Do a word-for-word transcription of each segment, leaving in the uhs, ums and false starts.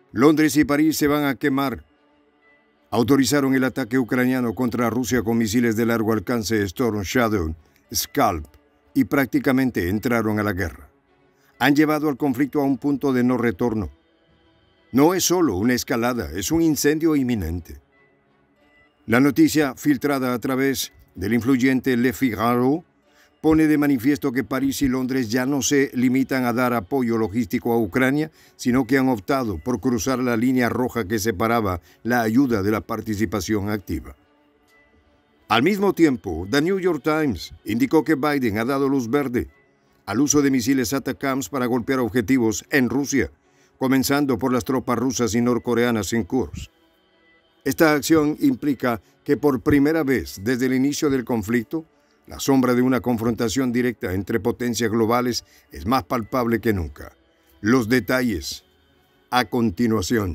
Londres y París se van a quemar. Autorizaron el ataque ucraniano contra Rusia con misiles de largo alcance Storm Shadow, Scalp, y prácticamente entraron a la guerra. Han llevado al conflicto a un punto de no retorno. No es solo una escalada, es un incendio inminente. La noticia, filtrada a través del influyente Le Figaro, pone de manifiesto que París y Londres ya no se limitan a dar apoyo logístico a Ucrania, sino que han optado por cruzar la línea roja que separaba la ayuda de la participación activa. Al mismo tiempo, The New York Times indicó que Biden ha dado luz verde al uso de misiles ATACMS para golpear objetivos en Rusia, comenzando por las tropas rusas y norcoreanas en Kursk. Esta acción implica que por primera vez desde el inicio del conflicto, la sombra de una confrontación directa entre potencias globales es más palpable que nunca. Los detalles a continuación.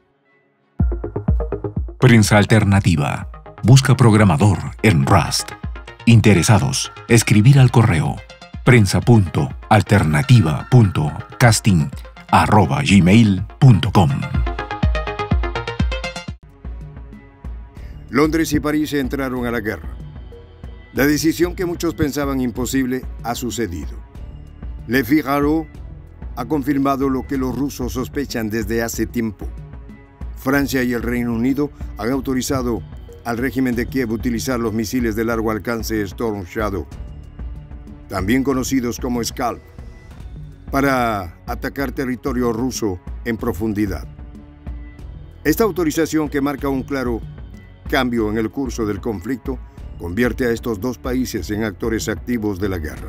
Prensa Alternativa. Busca programador en Rust. Interesados, escribir al correo prensa punto alternativa punto casting arroba gmail punto com. Londres y París entraron a la guerra. La decisión que muchos pensaban imposible ha sucedido. Le Figaro ha confirmado lo que los rusos sospechan desde hace tiempo. Francia y el Reino Unido han autorizado al régimen de Kiev utilizar los misiles de largo alcance Storm Shadow, también conocidos como Scalp, para atacar territorio ruso en profundidad. Esta autorización, que marca un claro cambio en el curso del conflicto, convierte a estos dos países en actores activos de la guerra.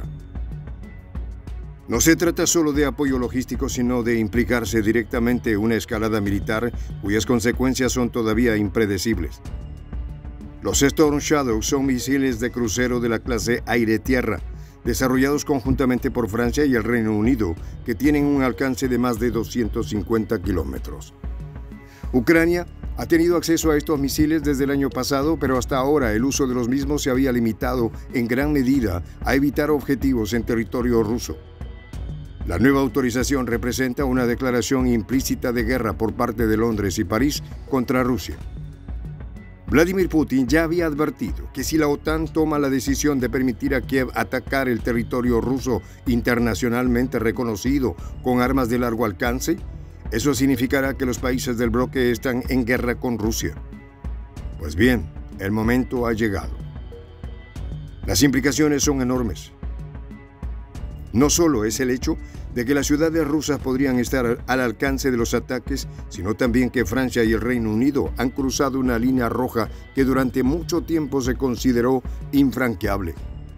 No se trata solo de apoyo logístico, sino de implicarse directamente en una escalada militar cuyas consecuencias son todavía impredecibles. Los Storm Shadow son misiles de crucero de la clase aire-tierra, desarrollados conjuntamente por Francia y el Reino Unido, que tienen un alcance de más de doscientos cincuenta kilómetros. Ucrania ha tenido acceso a estos misiles desde el año pasado, pero hasta ahora el uso de los mismos se había limitado en gran medida a evitar objetivos en territorio ruso. La nueva autorización representa una declaración implícita de guerra por parte de Londres y París contra Rusia. Vladimir Putin ya había advertido que si la OTAN toma la decisión de permitir a Kiev atacar el territorio ruso internacionalmente reconocido con armas de largo alcance, eso significará que los países del bloque están en guerra con Rusia. Pues bien, el momento ha llegado. Las implicaciones son enormes. No solo es el hecho de que las ciudades rusas podrían estar al alcance de los ataques, sino también que Francia y el Reino Unido han cruzado una línea roja que durante mucho tiempo se consideró infranqueable.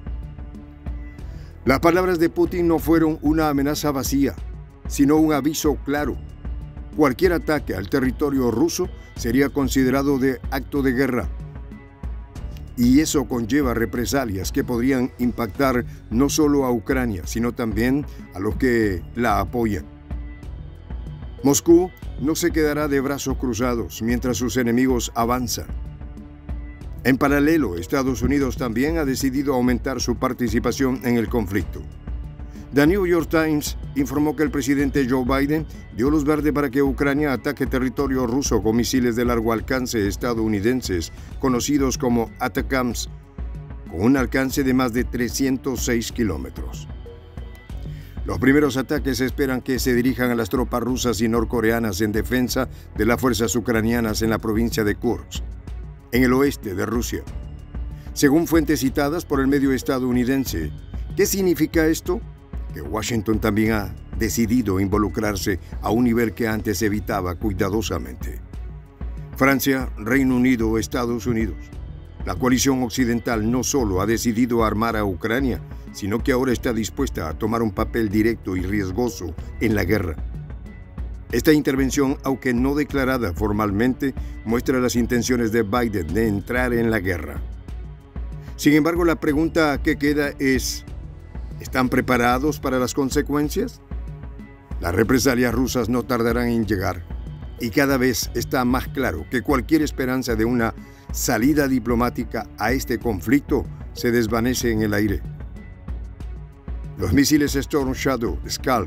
Las palabras de Putin no fueron una amenaza vacía, sino un aviso claro. Cualquier ataque al territorio ruso sería considerado de acto de guerra. Y eso conlleva represalias que podrían impactar no solo a Ucrania, sino también a los que la apoyan. Moscú no se quedará de brazos cruzados mientras sus enemigos avanzan. En paralelo, Estados Unidos también ha decidido aumentar su participación en el conflicto. The New York Times informó que el presidente Joe Biden dio luz verde para que Ucrania ataque territorio ruso con misiles de largo alcance estadounidenses, conocidos como ATACMS, con un alcance de más de trescientos seis kilómetros. Los primeros ataques esperan que se dirijan a las tropas rusas y norcoreanas en defensa de las fuerzas ucranianas en la provincia de Kursk, en el oeste de Rusia. Según fuentes citadas por el medio estadounidense, ¿qué significa esto? Que Washington también ha decidido involucrarse a un nivel que antes evitaba cuidadosamente. Francia, Reino Unido, Estados Unidos. La coalición occidental no solo ha decidido armar a Ucrania, sino que ahora está dispuesta a tomar un papel directo y riesgoso en la guerra. Esta intervención, aunque no declarada formalmente, muestra las intenciones de Biden de entrar en la guerra. Sin embargo, la pregunta que queda es: ¿están preparados para las consecuencias? Las represalias rusas no tardarán en llegar, y cada vez está más claro que cualquier esperanza de una salida diplomática a este conflicto se desvanece en el aire. Los misiles Storm Shadow, Scalp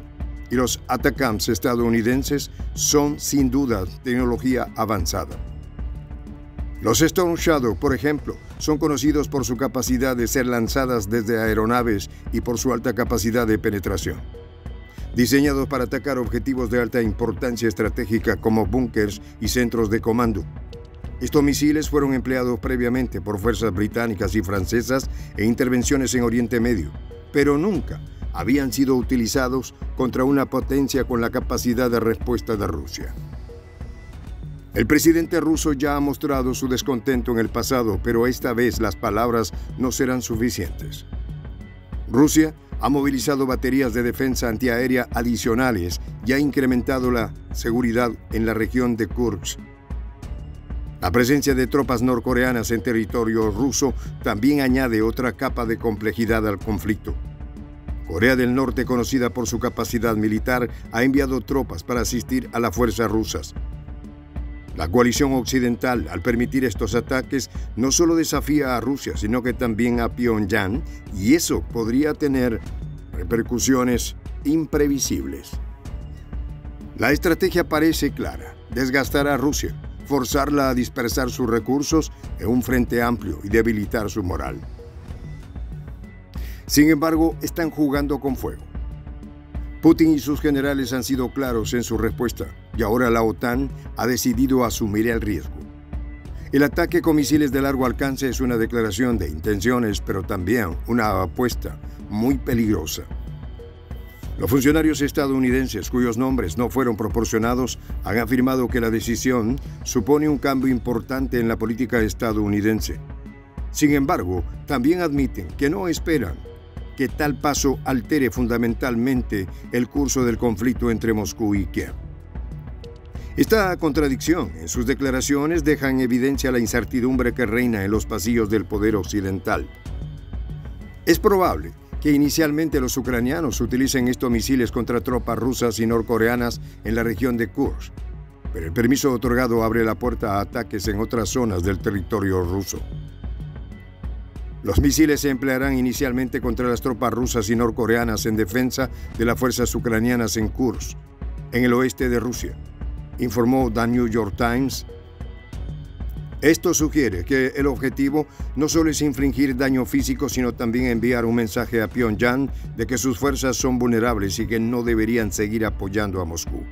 y los ATACMS estadounidenses son sin duda tecnología avanzada. Los Storm Shadow, por ejemplo, son conocidos por su capacidad de ser lanzadas desde aeronaves y por su alta capacidad de penetración. Diseñados para atacar objetivos de alta importancia estratégica como búnkers y centros de comando. Estos misiles fueron empleados previamente por fuerzas británicas y francesas en intervenciones en Oriente Medio, pero nunca habían sido utilizados contra una potencia con la capacidad de respuesta de Rusia. El presidente ruso ya ha mostrado su descontento en el pasado, pero esta vez las palabras no serán suficientes. Rusia ha movilizado baterías de defensa antiaérea adicionales y ha incrementado la seguridad en la región de Kursk. La presencia de tropas norcoreanas en territorio ruso también añade otra capa de complejidad al conflicto. Corea del Norte, conocida por su capacidad militar, ha enviado tropas para asistir a las fuerzas rusas. La coalición occidental, al permitir estos ataques, no solo desafía a Rusia, sino que también a Pyongyang, y eso podría tener repercusiones imprevisibles. La estrategia parece clara: desgastar a Rusia, forzarla a dispersar sus recursos en un frente amplio y debilitar su moral. Sin embargo, están jugando con fuego. Putin y sus generales han sido claros en su respuesta, y ahora la OTAN ha decidido asumir el riesgo. El ataque con misiles de largo alcance es una declaración de intenciones, pero también una apuesta muy peligrosa. Los funcionarios estadounidenses, cuyos nombres no fueron proporcionados, han afirmado que la decisión supone un cambio importante en la política estadounidense. Sin embargo, también admiten que no esperan que tal paso altere fundamentalmente el curso del conflicto entre Moscú y Kiev. Esta contradicción en sus declaraciones deja en evidencia la incertidumbre que reina en los pasillos del poder occidental. Es probable que inicialmente los ucranianos utilicen estos misiles contra tropas rusas y norcoreanas en la región de Kursk, pero el permiso otorgado abre la puerta a ataques en otras zonas del territorio ruso. Los misiles se emplearán inicialmente contra las tropas rusas y norcoreanas en defensa de las fuerzas ucranianas en Kursk, en el oeste de Rusia, informó The New York Times. Esto sugiere que el objetivo no solo es infligir daño físico, sino también enviar un mensaje a Pyongyang de que sus fuerzas son vulnerables y que no deberían seguir apoyando a Moscú.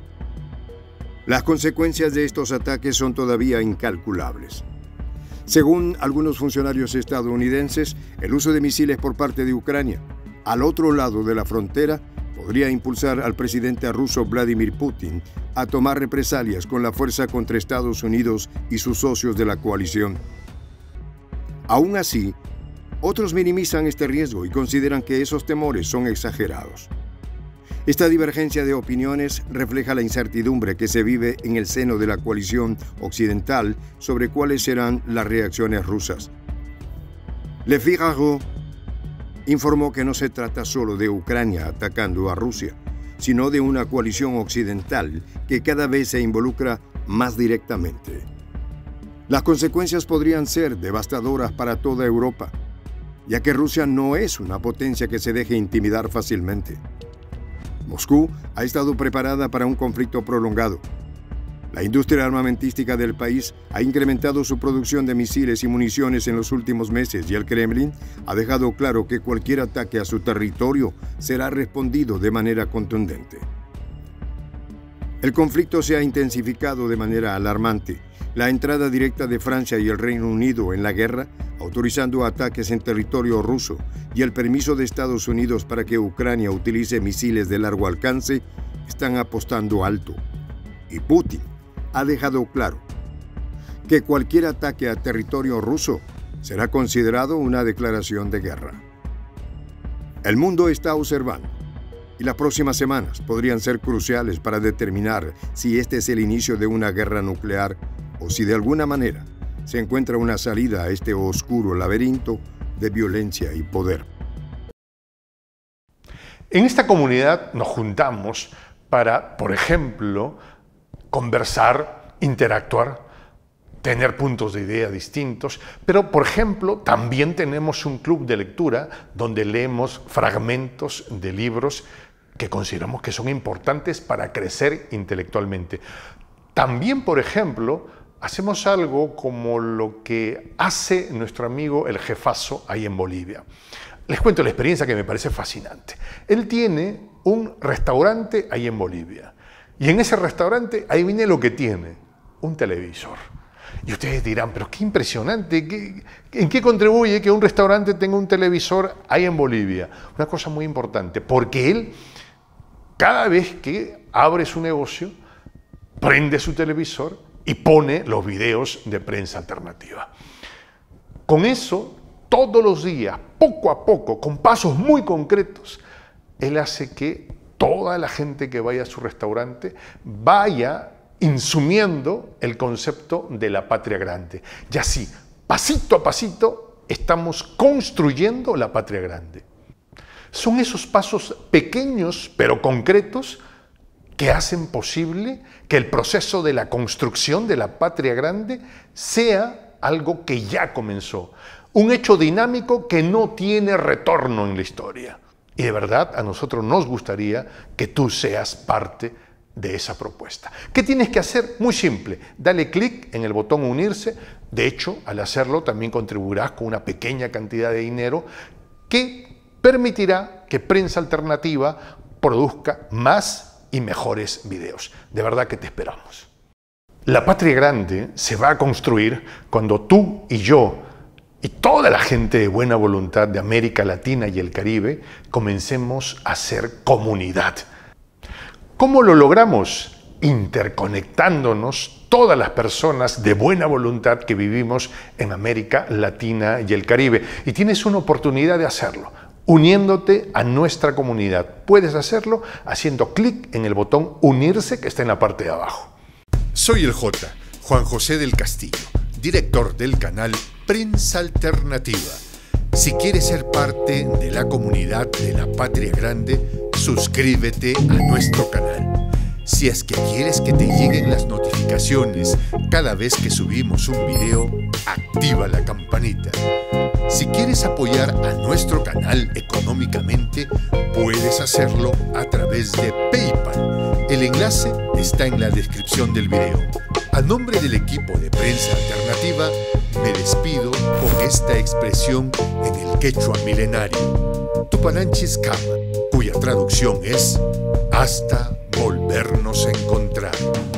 Las consecuencias de estos ataques son todavía incalculables. Según algunos funcionarios estadounidenses, el uso de misiles por parte de Ucrania, al otro lado de la frontera, podría impulsar al presidente ruso Vladimir Putin a tomar represalias con la fuerza contra Estados Unidos y sus socios de la coalición. Aún así, otros minimizan este riesgo y consideran que esos temores son exagerados. Esta divergencia de opiniones refleja la incertidumbre que se vive en el seno de la coalición occidental sobre cuáles serán las reacciones rusas. Le Figaro informó que no se trata solo de Ucrania atacando a Rusia, sino de una coalición occidental que cada vez se involucra más directamente. Las consecuencias podrían ser devastadoras para toda Europa, ya que Rusia no es una potencia que se deje intimidar fácilmente. Moscú ha estado preparada para un conflicto prolongado. La industria armamentística del país ha incrementado su producción de misiles y municiones en los últimos meses y el Kremlin ha dejado claro que cualquier ataque a su territorio será respondido de manera contundente. El conflicto se ha intensificado de manera alarmante. La entrada directa de Francia y el Reino Unido en la guerra, autorizando ataques en territorio ruso, y el permiso de Estados Unidos para que Ucrania utilice misiles de largo alcance, están apostando alto. Y Putin ha dejado claro que cualquier ataque a territorio ruso será considerado una declaración de guerra. El mundo está observando, y las próximas semanas podrían ser cruciales para determinar si este es el inicio de una guerra nuclear o si de alguna manera se encuentra una salida a este oscuro laberinto de violencia y poder. En esta comunidad nos juntamos para, por ejemplo, conversar, interactuar, tener puntos de idea distintos, pero, por ejemplo, también tenemos un club de lectura donde leemos fragmentos de libros que consideramos que son importantes para crecer intelectualmente. También, por ejemplo, hacemos algo como lo que hace nuestro amigo el jefazo ahí en Bolivia. Les cuento la experiencia que me parece fascinante. Él tiene un restaurante ahí en Bolivia. Y en ese restaurante, ahí viene lo que tiene, un televisor. Y ustedes dirán, pero qué impresionante, ¿qué, ¿en qué contribuye que un restaurante tenga un televisor ahí en Bolivia? Una cosa muy importante, porque él, cada vez que abre su negocio, prende su televisor y pone los videos de Prensa Alternativa. Con eso, todos los días, poco a poco, con pasos muy concretos, él hace que toda la gente que vaya a su restaurante vaya insumiendo el concepto de la patria grande. Y así, pasito a pasito, estamos construyendo la patria grande. Son esos pasos pequeños pero concretos que hacen posible que el proceso de la construcción de la patria grande sea algo que ya comenzó. Un hecho dinámico que no tiene retorno en la historia. Y de verdad, a nosotros nos gustaría que tú seas parte de esa propuesta. ¿Qué tienes que hacer? Muy simple. Dale clic en el botón unirse. De hecho, al hacerlo también contribuirás con una pequeña cantidad de dinero que permitirá que Prensa Alternativa produzca más y mejores videos. De verdad que te esperamos. La patria grande se va a construir cuando tú y yo y toda la gente de buena voluntad de América Latina y el Caribe comencemos a ser comunidad. ¿Cómo lo logramos? Interconectándonos todas las personas de buena voluntad que vivimos en América Latina y el Caribe. Y tienes una oportunidad de hacerlo, uniéndote a nuestra comunidad. Puedes hacerlo haciendo clic en el botón unirse que está en la parte de abajo. Soy el J, Juan José del Castillo, director del canal Prensa Alternativa. Si quieres ser parte de la comunidad de la Patria Grande, suscríbete a nuestro canal. Si es que quieres que te lleguen las notificaciones cada vez que subimos un video, activa la campanita. Si quieres apoyar a nuestro canal económicamente, puedes hacerlo a través de PayPal. El enlace está en la descripción del video. A nombre del equipo de Prensa Alternativa, me despido con esta expresión en el quechua milenario, Tupananchis Kama, cuya traducción es hasta volvernos a encontrar.